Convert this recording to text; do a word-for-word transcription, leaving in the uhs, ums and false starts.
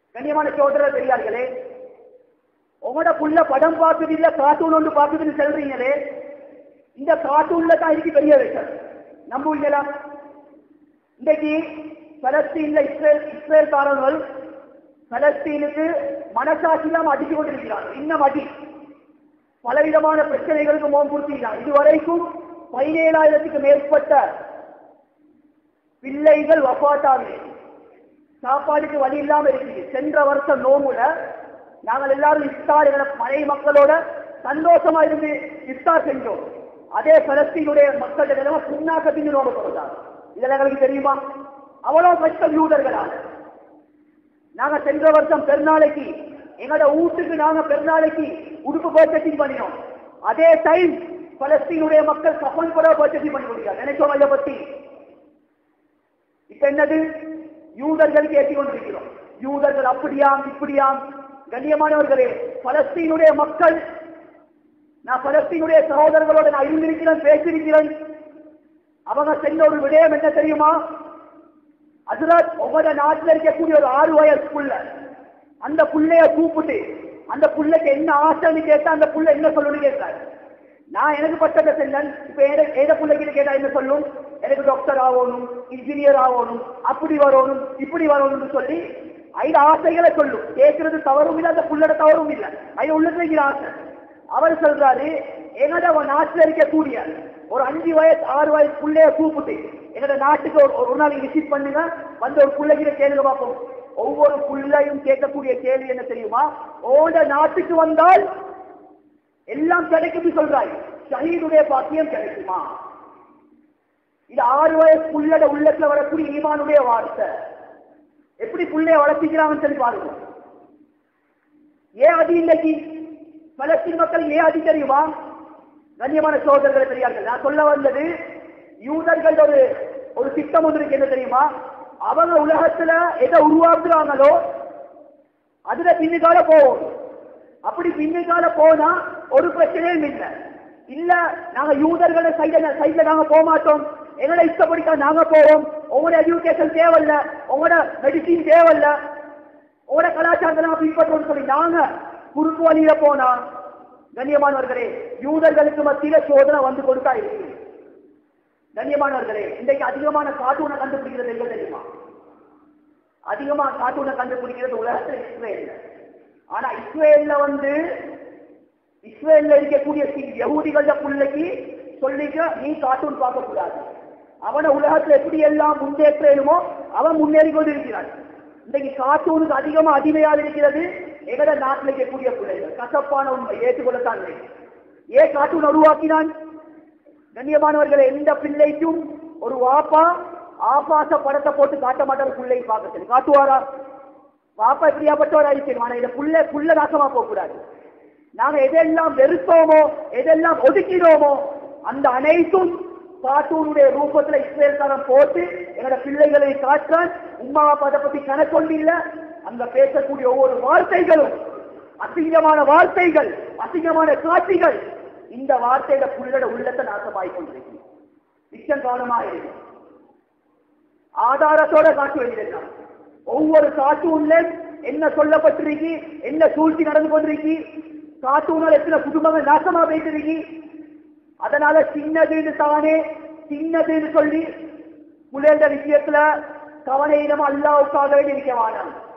கண்ணியமான சோதரர் பெரியார்களே, உங்களோட புள்ள படம் பார்க்குது இல்ல கார்ட்டூன் ஒன்று பார்க்குதுன்னு சொல்றீங்களே, இந்த கார்ட்டூன்ல தான் இருக்கு பெரிய விஷயம். நம்புவீங்களா? இன்றைக்கு பலஸ்தீன்ல இஸ்ரேல் இஸ்ரேல்காரர்கள் பலஸ்தீனுக்கு மனசாட்சியெல்லாம் அடித்து கொண்டிருக்கிறார்கள். இன்னும் அடி பலவிதமான பிரச்சனைகளுக்கு முகம் கொடுத்திருக்கிறார். இதுவரைக்கும் பதினேழாயிரத்துக்கு மேற்பட்ட பிள்ளைகள் வஃபாத்தாகி சாப்பாடுக்கு வழி இல்லாம இருக்குது. சென்ற வருஷம் நோம்புல நாங்கள் எல்லாரும் இஃப்தார் மனை மக்களோட சந்தோஷமா இருந்து இஃப்தார் செஞ்சோம். அதே பலஸ்தீனுடைய மக்களிடம் புண்ணாக்கத்தின் நோம்பு கொடுத்தார். இதெல்லாம் எங்களுக்கு தெரியுமா? அவ்வளவு கஷ்டம் யூதர்களால். நாங்க சென்ற வருஷம் பெருநாளைக்கு எங்களோட வீட்டுக்கு நாங்க பெருநாளைக்கு உடுப்பு பர்ச்சேசிங் பண்ணினோம். அதே டைம் பலஸ்தீனுடைய மக்கள் கப்பல் கூட பர்ச்சேசிங் பண்ணி கொடுக்கிறார். நினைச்சோம் இதை பத்தி. இப்ப என்னது? யூதர்களுக்கு ஏற்றி கொண்டிருக்கிறோம். யூதர்கள் அப்படியாம் இப்படியாம். கண்ணியமானவர்களே, பலஸ்தீனுடைய மக்கள், நான் பலஸ்தீனுடைய சகோதரர்களோட நான் இருந்திருக்கிறேன், பேசியிருக்கிறேன். அவங்க சென்ற ஒரு விடயம் என்ன தெரியுமா? ஹஜ்ரத், ஒவ்வொரு நாட்டில் இருக்கக்கூடிய ஒரு ஆறு வயசு புள்ள, அந்த புள்ளைய கூப்பிட்டு அந்த புள்ளைக்கு என்ன ஆசைன்னு கேட்டா அந்த புள்ள என்ன சொல்லணும்னு கேட்கிறாரு. நான் எனக்கு பட்டத்தை செல்லன். இப்ப ஏத பிள்ளைக்கு கேட்டா என்ன சொல்லும்? எனக்கு டாக்டர் ஆகணும், இன்ஜினியர் ஆகணும், அப்படி வரணும், இப்படி வரணும்னு சொல்லி ஐந்து ஆசைகளை சொல்லும். கேட்கறது தவறும் இல்லை, அந்த புள்ளட தவறும் இல்லை. ஐயா உள்ளது ஆசை. அவர் சொல்றாரு, எங்கட நாட்டில் இருக்கக்கூடிய ஒரு அஞ்சு வயசு ஆறு வயசு பிள்ளைய கூப்பிட்டு எங்கட நாட்டுக்கு ஒரு நாளைக்கு விசிட் பண்ணுங்க, வந்து ஒரு பிள்ளைகிட்ட கேளுங்க பார்ப்போம். ஒவ்வொரு பிள்ளையும் கேட்கக்கூடிய கேள்வி என்ன தெரியுமா? ஓட நாட்டுக்கு வந்தால் எல்லாம் கிடைக்கும் சொல்றாய், ஷஹீதுடைய பாக்கியம் கிடைக்குமா? இது ஆறு வயசு புள்ளட உள்ளத்துல வரக்கூடிய ஈமானுடைய வார்த்தை. எப்படி புள்ளைய வளர்த்திக்கிறாங்கன்னு சொல்லி பாருங்க. ஏன் அது இன்னைக்கு பலஸ்தீன் மக்கள் ஏன் அது தெரியுமா? கண்ணியமான சோதரர்களை பெரியார்கள், நான் சொல்ல வந்தது, யூதர்கள் ஒரு ஒரு திட்டம் ஒன்று இருக்கு. என்ன தெரியுமா? அவங்க உலகத்துல எதை உருவாக்குறாங்களோ அதுல பின்னுக்கால போவோம். அப்படி பின்னுக்கால போனா ஒரு பிரச்சனையும் இல்லை. இல்ல நாங்க யூதர்களை சைட்ல சைட்ல நாங்க போக மாட்டோம், எங்களை இஷ்டப்படிக்கா நாங்க போவோம், உங்களோட எஜுகேஷன் தேவையில்ல, உங்களோட மெடிசின் தேவையில்ல, உங்களோட கலாச்சாரத்தை நாங்க பின்பற்றோம் சொல்லி நாங்க குறுக்கு வழியில போனா, கண்ணியமானவர்களே, யூதர்களுக்கு மத்தியில சோதனை வந்து கொடுத்தா இருக்கு. கண்ணியமானவர்களே, இன்றைக்கு அதிகமான கார்ட்டூனை கண்டுபிடிக்கிறது எங்க தெரியுமா? அதிகமா கார்ட்டூனை கண்டுபிடிக்கிறது உலகத்தில் இஸ்ரேல். ஆனா இஸ்ரேல்ல வந்து இஸ்ரேல்ல இருக்கக்கூடிய யஹூதிகள பிள்ளைக்கு சொல்லிக்க, நீ கார்ட்டூன் பார்க்க கூடாது, அவனை உலகத்துல எப்படி எல்லாம் முன்னேற்றமோ அவன் முன்னேறி கொண்டு இருக்கிறான். இன்றைக்கு கார்ட்டூனுக்கு அதிகமா அடிமையாக இருக்கிறது எங்கட நாட்டில் இருக்கக்கூடிய பிள்ளைகள். கசப்பான உண்மை, ஏற்றுக்கொள்ளத்தான். ஏன் கார்ட்டூன் உருவாக்கினான்? கண்ணியமானவர்களை, எந்த பிள்ளைக்கும் ஒரு வாப்பா ஆபாச படத்தை போட்டு காட்ட மாட்டார் பிள்ளையை பார்க்க சொல்லி. காட்டுவாரா? வாப்பா எப்படியாப்பட்டவரா இருக்கணும். ஆனா இந்த புள்ள புள்ள நாசமா போக கூடாது. நாங்க எதெல்லாம் வெறுத்தோமோ எதெல்லாம் ஒதுக்கிறோமோ அந்த அனைத்தும் கார்ட்டூனுடைய ரூபத்துல இஸ்ரேல்காரன் போட்டு எங்களோட பிள்ளைகளை காற்றான். உம்மா அப்பா பத்தி கணக்கொண்டு இல்ல. அங்க பேசக்கூடிய ஒவ்வொரு வார்த்தைகளும் அசிங்கமான வார்த்தைகள், அசிங்கமான காட்சிகள். இந்த வார்த்தையில புள்ளட உள்ளத்தை நாசமாய் கொண்டிருக்கு. மிச்சம் கவனமாக இருக்கு. ஆதாரத்தோட காட்டு வெளியிடலாம். ஒவ்வொரு கார்ட்டூன்ல என்ன சொல்லப்பட்டிருக்கு, என்ன சூழ்ச்சி நடந்து கொண்டிருக்கு, கார்ட்டூனால் எத்தனை குடும்பங்கள் நாசமா போயிட்டு. அதனால சின்னதுன்னு தானே சின்னதுன்னு சொல்லி புள்ளைட விஷயத்துல கவனம் அல்லாவுக்காக இருக்க வேண்டாம்.